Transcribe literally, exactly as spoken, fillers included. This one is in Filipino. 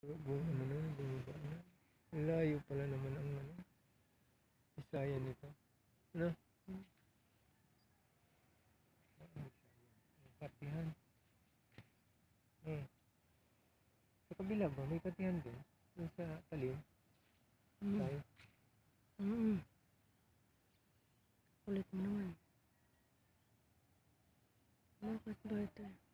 Buong ano na, bumaba na. Layo pala naman ang ano, Bisayan nito. Ano? Katihan. Hmm. Sa kabila ba? May katihan din? Yung sa talim? Mm. Tayo? Mm. Kulit mo naman. Bakit ba ito?